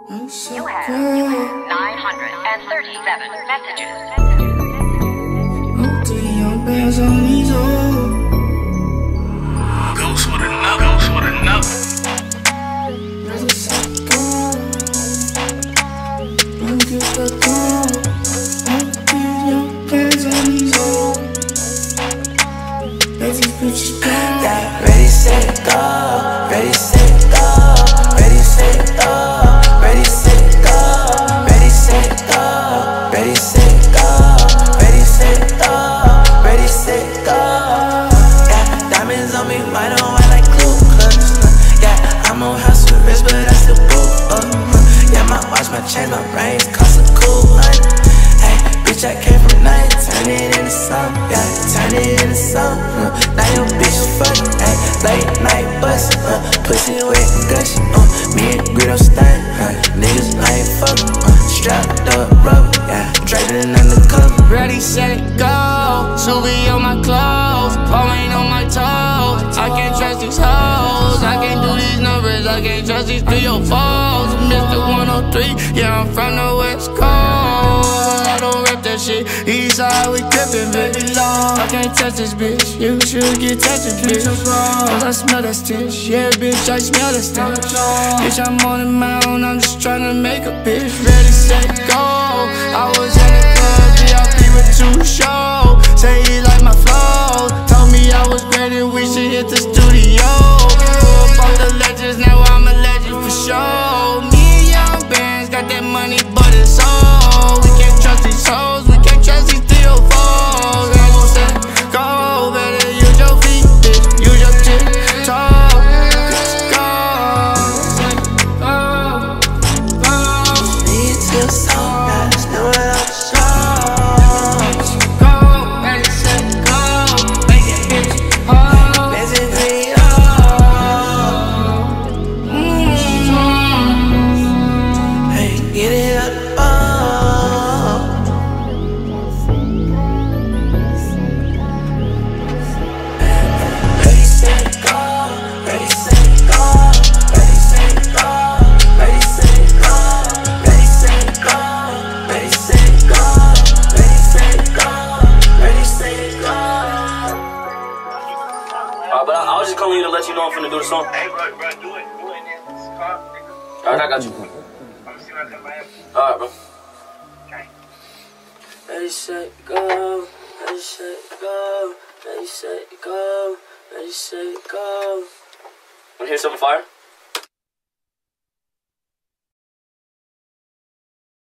You have 937 messages. Ghost with another. Ready, set, go. Ready, set, go. Ready, set, go. Ready, set, go. Ready, set, go. Ready, set, go. Ready, set, go. Ready, set, go. Yeah, diamonds on me, why don't I like glue clips? Yeah, I'm on house with wrist, but I still boot up. Yeah, my watch, my chain, my rings cost a cool money. Hey, bitch, I came from night, turn it into something. Yeah, turn it into something. Now your bitch fucking, ayy, late night bust, pussy wet gush, me and Guido Stein, niggas like fuck, strapped up rubber, yeah, draping undercover. Ready, set, go, Subi on my clothes, falling on my toes. I can't trust these hoes, I can't do these numbers, I can't trust these 304s. Mr. 103, yeah, I'm from the West Coast. I don't rep that shit, east side we crippin', baby long. I can't touch this bitch, you should get touching, bitch. Cause I smell that stench, yeah, bitch, I smell that stench. Bitch, I'm on the mound, I'm just tryna make a bitch. Ready, set, go. I was in the club, VIP with 2 show. Say he like my flow, told me I was great and we should hit the studio. Grew up off the legends, now I'm a legend for sure. Me and Young Bands got that money, but it's all. We can't trust these hoes, we can't trust these 304s. Ready, set, go. Better use your feet, bitch, use your TikTok. Let's go. Me till so nice, know what I'm so. Go, ready, set, go. Make it bitch hard. Let's agree, hey, get it up, Ready, set, go. Ready, set, go. Ready, set, go. Ready, set, go. Ready, set, go. Ready, set, go. Ready, set, go. Ready, set, go. But I was just calling you to let you know I'm finna do the song. Hey, bro, do it. Do it, man. It's car, nigga. Alright, I got you. I'm gonna see what I can buy. Alright, bro. Okay. Ready, set, go. Ready, set, go. Ready, set, go. Ready, set, go. Wanna hear something fire?